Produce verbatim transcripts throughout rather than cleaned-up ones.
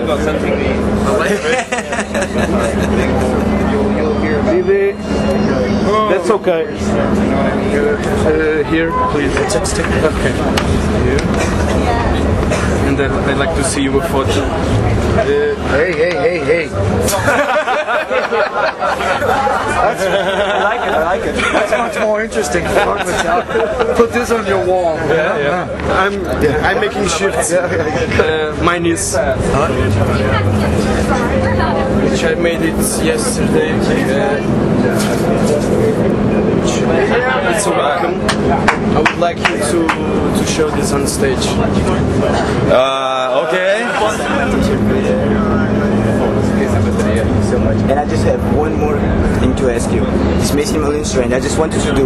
got something Leave it. That's okay. Uh, here, please. Okay. Here. And then I'd like to see you a photo. Uh, hey, hey, hey, hey. That's, I like it, I like it. That's much more interesting. Put this on your wall. Yeah, yeah. I'm, yeah. I'm making shifts. Uh, mine is, which I made it yesterday. Uh, it's a welcome. I would like you to to show this on stage. Uh, okay. And I just have one more thing to ask you. This may seem a little strange. I just wanted to do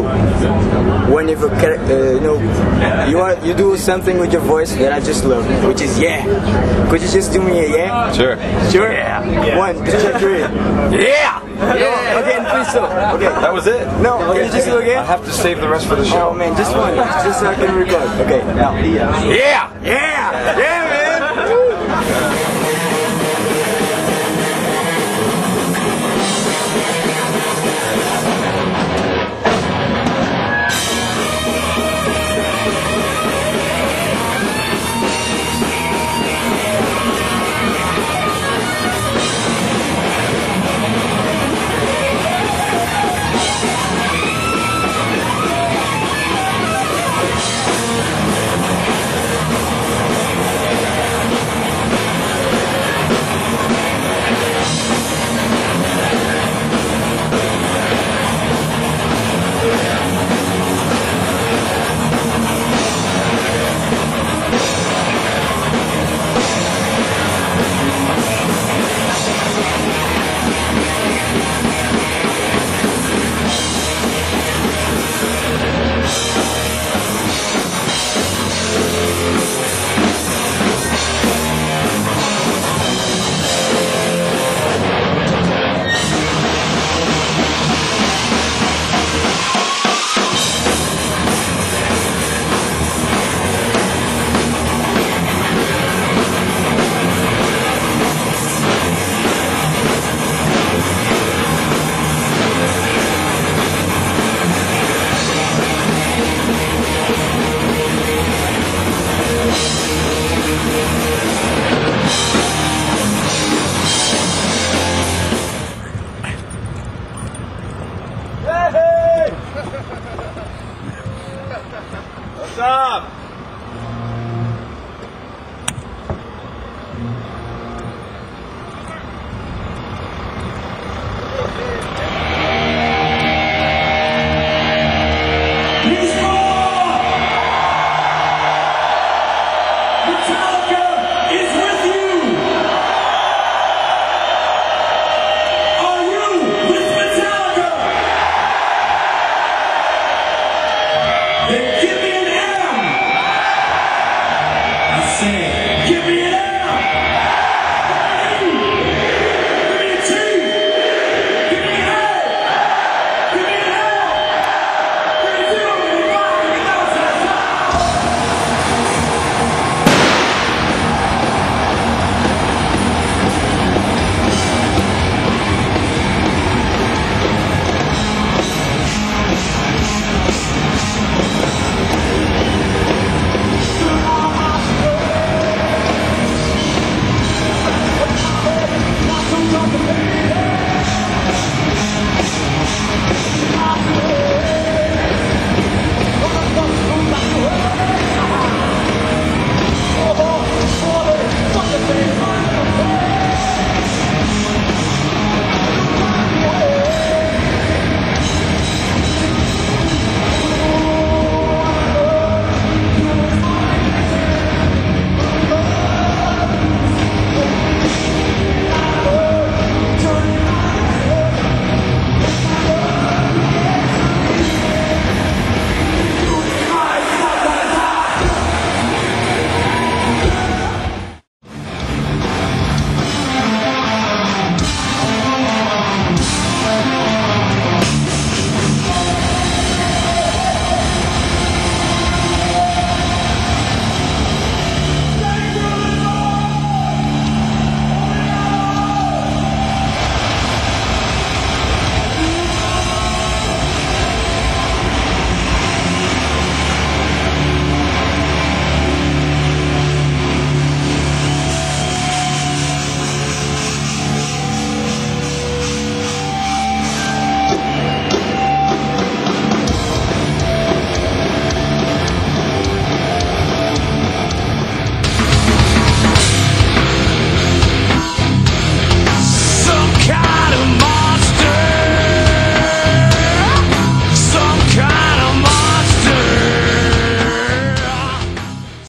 whenever uh, you know you are you do something with your voice that I just love, which is yeah. Could you just do me a yeah? Sure. Sure. Yeah. yeah. One, two, three. Yeah. Yeah. Again, please so. Okay. That was it. No. Can you just do again? I have to save the rest for the show. Oh man, just one, just so I can record. Okay. Now. Yeah. Yeah. Yeah. Yeah, man. What's up?